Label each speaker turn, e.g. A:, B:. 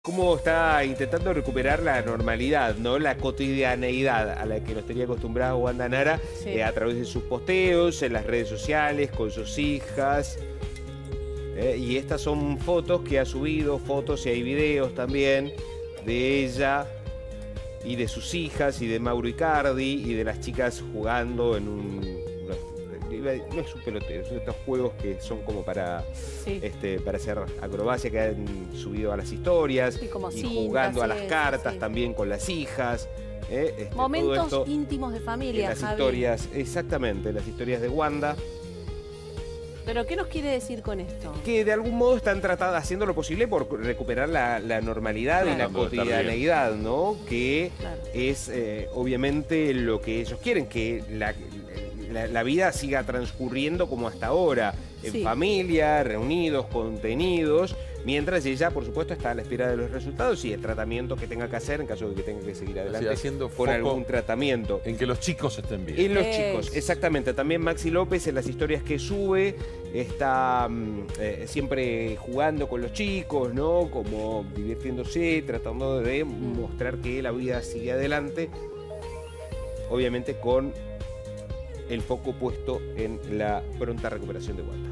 A: Cómo está intentando recuperar la normalidad, ¿no? La cotidianeidad a la que nos tenía acostumbrada Wanda Nara
B: Sí.
A: a través de sus posteos, en las redes sociales, con sus hijas. Y estas son fotos que ha subido, fotos y hay videos también de ella y de sus hijas y de Mauro Icardi y de las chicas jugando en no es un pelotero, son estos juegos que son como para,
B: Sí.
A: para hacer acrobacia, que han subido a las historias,
B: Sí, como
A: y
B: cintas
A: jugando a
B: y
A: las
B: eso,
A: cartas
B: sí.
A: también con las hijas. Todo
B: Momentos
A: esto
B: íntimos de
A: en
B: familia,
A: las
B: Javi.
A: historias, exactamente, las historias de Wanda,
B: ¿Pero qué nos quiere decir con esto?
A: que de algún modo están tratando, haciendo lo posible por recuperar la normalidad y la
C: Tratando de estar bien.
A: cotidianeidad, ¿no? Que
B: Claro.
A: es obviamente lo que ellos quieren, que la vida siga transcurriendo como hasta ahora, en
B: Sí.
A: familia, reunidos, contenidos, mientras ella, por supuesto, está a la espera de los resultados y el tratamiento que tenga que hacer en caso de que tenga que seguir adelante
C: haciendo
A: con
C: foco
A: algún tratamiento.
C: En que los chicos estén bien.
A: En los
B: Es.
A: chicos, exactamente. También Maxi López en las historias que sube está siempre jugando con los chicos, ¿no? Como divirtiéndose, tratando de mostrar que la vida sigue adelante. Obviamente con el foco puesto en la pronta recuperación de Wanda.